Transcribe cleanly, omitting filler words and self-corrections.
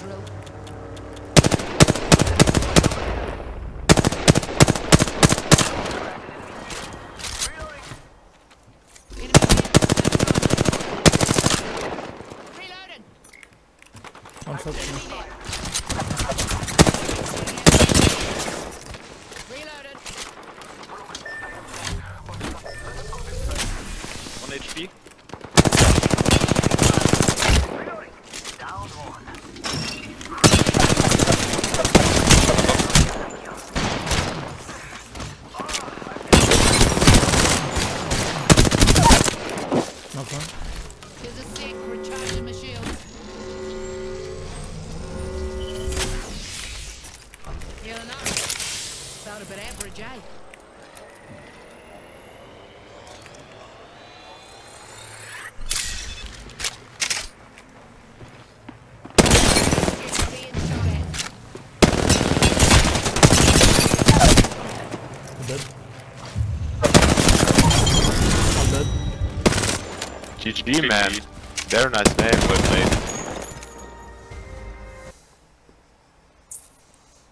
drill. Reloading. One shot. Reloaded. 1 HP. Knock one. There's a sick. Recharging my shield. Healing up. Felt a bit average, eh? It's being shot at. I'm dead. I'm dead. GG, man. Very nice name. Well played.